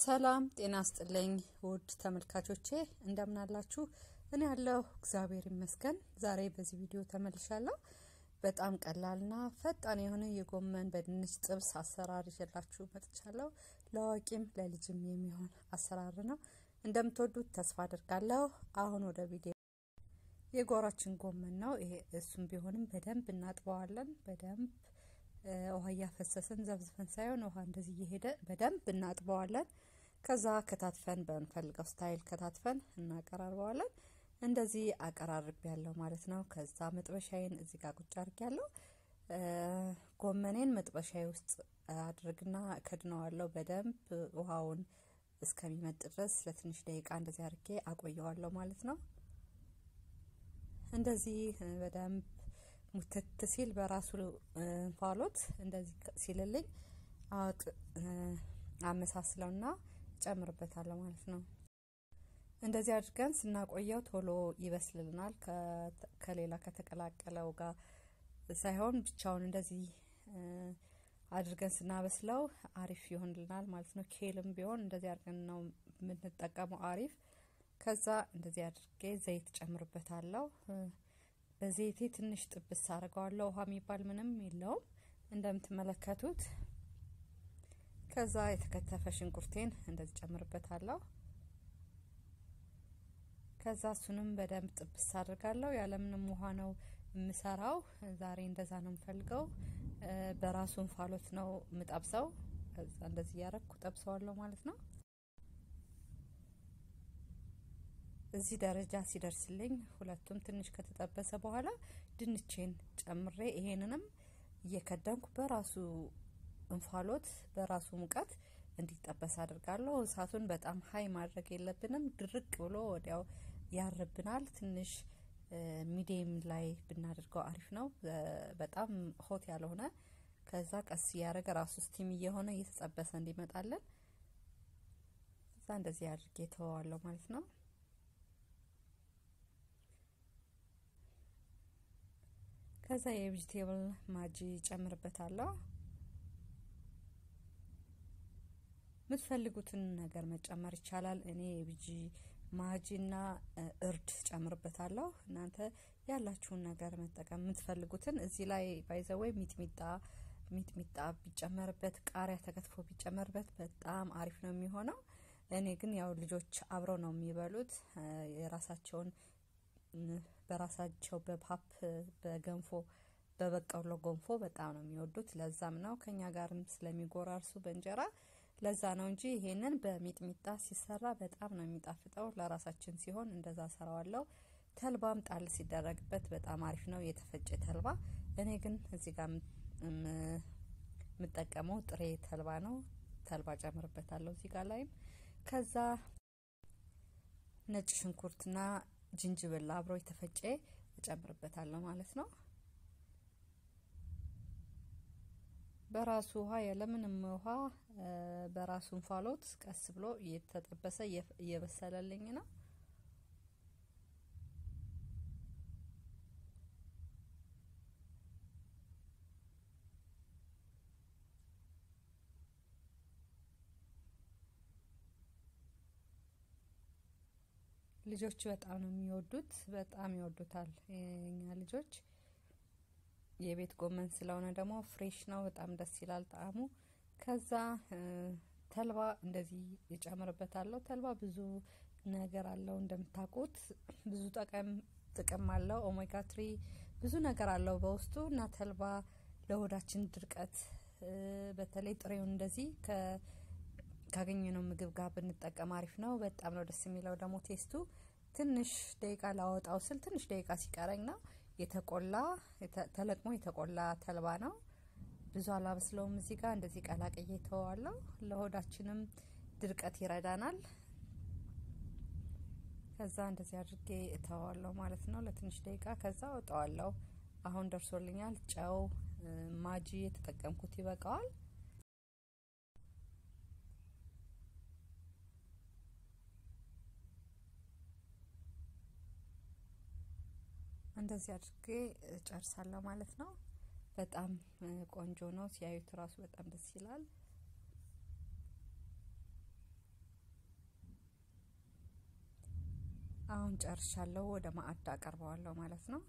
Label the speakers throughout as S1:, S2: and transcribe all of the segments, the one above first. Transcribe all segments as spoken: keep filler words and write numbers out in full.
S1: ሰላም ጤና ይስጥልኝ ውድ ተመልካቾቼ እንደምን አላችሁ? እኔ ያለው እግዚአብሔር ይመስገን። ዛሬ በዚህ ቪዲዮ ተመልሻለሁ። በጣም ቀላልና ፈጣን የሆነ የጎመን በድንች ጥብስ አሰራር ይዤላችሁ መጥቻለሁ። ለአዋቂም ለልጅም የሚሆን አሰራር ነው። እንደምትወዱት ተስፋ አደርጋለሁ። አሁን ወደ ቪዲዮ የጓሯችን ጎመን ነው ይሄ። እሱም ቢሆንም በደንብ እናጥበዋለን። በደንብ ውሃ ያፈሰሰን ዘብዝፈን ሳይሆን ውሃ እንደዚህ እየሄደ በደንብ እናጥበዋለን። ከዛ ከታትፈን በእንፈልገው ስታይል ከታትፈን እናቀራርበዋለን። እንደዚህ አቀራርብ ያለው ማለት ነው። ከዛ መጥበሻዬን እዚህ ጋር ቁጭ አድርጌያለሁ። ጎመኔን መጥበሻዬ ውስጥ አድርግና ከድነዋለሁ። በደንብ ውሃውን እስከሚመጥ ድረስ ለትንሽ ደቂቃ እንደዚህ አድርጌ አቆየዋለሁ ማለት ነው። እንደዚህ በደንብ ሙተት ሲል በራሱ እንፋሎት እንደዚህ ሲልልኝ አውጥ አመሳስለውና ጨምርበታለሁ ማለት ነው። እንደዚህ አድርገን ስናቆየው ቶሎ ይበስልልናል። ከሌላ ከተቀላቀለው ጋር ሳይሆን ብቻውን እንደዚህ አድርገን ስናበስለው አሪፍ ይሆንልናል ማለት ነው። ኬልም ቢሆን እንደዚህ አድርገን ነው የምንጠቀመው አሪፍ። ከዛ እንደዚህ አድርጌ ዘይት ጨምርበታለሁ። በዘይቴ ትንሽ ጥብስ አድርገዋለሁ። ውሃ የሚባል ምንም የለውም እንደምትመለከቱት። ከዛ የተከተፈ ሽንኩርቴን እንደዚህ ጨምርበታለሁ። ከዛ እሱንም በደንብ ጥብስ አድርጋለሁ። ያለምንም ውሃ ነው የምሰራው ዛሬ። እንደዛ ነው የምፈልገው። በራሱ እንፋሎት ነው የምጠብሰው። ከዛ እንደዚህ ያረኩ ጠብሰዋለሁ ማለት ነው። እዚህ ደረጃ ሲደርስልኝ ሁለቱም ትንሽ ከተጠበሰ በኋላ ድንቼን ጨምሬ ይሄንንም እየከደንኩ በራሱ እንፋሎት በራሱ ሙቀት እንዲጠበስ አድርጋለሁ። እሳቱን በጣም ሃይ ማድረግ የለብንም። ድርቅ ብሎ ወዲያው ያርብናል። ትንሽ ሚዲየም ላይ ብናደርገው አሪፍ ነው። በጣም ሆት ያልሆነ ከዛ ቀስ ያረገ ራሱ ስቲም እየሆነ እየተጠበሰ እንዲመጣለን እዛ እንደዚህ አድርጌ ተዋዋለሁ ማለት ነው። ከዛ የቬጂቴብል ማጂ ጨምርበታለሁ። ምትፈልጉትን ነገር መጨመር ይቻላል። እኔ የቬጂ ማጂና እርድ ጨምርበታለሁ። እናንተ ያላችሁን ነገር መጠቀም ምትፈልጉትን። እዚህ ላይ ባይዘዌይ ሚጥሚጣ ሚጥሚጣ ቢጨመርበት ቃሪያ ተከትፎ ቢጨመርበት በጣም አሪፍ ነው የሚሆነው። እኔ ግን ያው ልጆች አብረው ነው የሚበሉት የራሳቸውን በራሳቸው በፓፕ በገንፎ በበቀሎ ገንፎ በጣም ነው የሚወዱት። ለዛም ነው ከኛ ጋርም ስለሚጎራርሱ በእንጀራ ለዛ ነው እንጂ ይሄንን በሚጥሚጣ ሲሰራ በጣም ነው የሚጣፍጠው። ለራሳችን ሲሆን እንደዛ ሰራዋለሁ። ተልባም ጣል ሲደረግበት በጣም አሪፍ ነው የተፈጨ ተልባ። እኔ ግን እዚህ ጋር የምጠቀመው ጥሬ ተልባ ነው። ተልባ ጨምርበታለሁ እዚህ ጋር ላይም። ከዛ ነጭ ሽንኩርትና ጅንጅብል አብሮ የተፈጨ እጨምርበታለሁ ማለት ነው። በራሱ ውሃ ያለምንም ውሃ በራሱ እንፋሎት ቀስ ብሎ እየተጠበሰ እየበሰለልኝ ነው። ልጆች በጣም ነው የሚወዱት። በጣም ይወዱታል የኛ ልጆች። የቤት ጎመን ስለሆነ ደግሞ ፍሬሽ ነው። በጣም ደስ ይላል ጣዕሙ። ከዛ ተልባ እንደዚህ እጨምርበታለሁ። ተልባ ብዙ ነገር አለው እንደምታውቁት። ብዙ ጥቅም ጥቅም አለው። ኦሜጋ ትሪ ብዙ ነገር አለው በውስጡ እና ተልባ ለሆዳችን ድርቀት በተለይ ጥሬውን እንደዚህ ከ ካገኘነው ምግብ ጋር ብንጠቀም አሪፍ ነው። በጣም ነው ደስ የሚለው ደግሞ ቴስቱ። ትንሽ ደቂቃ ላወጣው ስል ትንሽ ደቂቃ ሲቀረኝ ነው የተቆላ ተለቅሞ የተቆላ ተልባ ነው። ብዙ አላበስለውም። እዚህ ጋር እንደዚህ ቀላቅዬ ተዋዋለሁ። ለሆዳችንም ድርቀት ይረዳናል። ከዛ እንደዚህ አድርጌ ተዋዋለሁ ማለት ነው ለትንሽ ደቂቃ። ከዛ አወጣዋለሁ። አሁን ደርሶልኛል። ጨው ማጂ የተጠቀምኩት ይበቃዋል። እንደዚህ አድርጌ ጨርሳለሁ ማለት ነው። በጣም ቆንጆ ነው። ሲያዩት ራሱ በጣም ደስ ይላል። አሁን ጨርሻለሁ ወደ ማዕድ አቀርበዋለሁ ማለት ነው።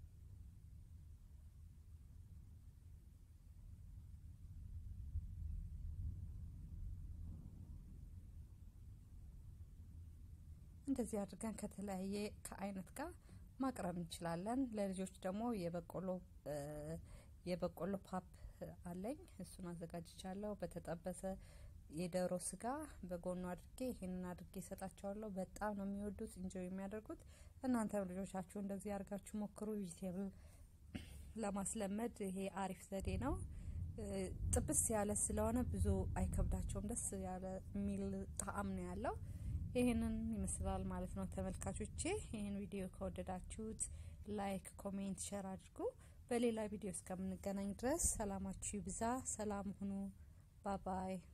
S1: እንደዚህ አድርገን ከተለያየ ከአይነት ጋር ማቅረብ እንችላለን። ለልጆች ደግሞ የበቆሎ የበቆሎ ፓፕ አለኝ እሱን አዘጋጅቻለሁ። በተጠበሰ የዶሮ ስጋ በጎኑ አድርጌ ይሄንን አድርጌ ሰጣቸዋለሁ። በጣም ነው የሚወዱት ኢንጆይ የሚያደርጉት። እናንተም ልጆቻችሁ እንደዚህ አድርጋችሁ ሞክሩ። ቬጂቴብል ለማስለመድ ይሄ አሪፍ ዘዴ ነው። ጥብስ ያለ ስለሆነ ብዙ አይከብዳቸውም። ደስ ያለ ሚል ጣዕም ነው ያለው። ይሄንን ይመስላል ማለት ነው ተመልካቾቼ። ይሄን ቪዲዮ ከወደዳችሁት ላይክ፣ ኮሜንት፣ ሼር አድርጉ። በሌላ ቪዲዮ እስከምንገናኝ ድረስ ሰላማችሁ ይብዛ። ሰላም ሁኑ። ባይ ባይ።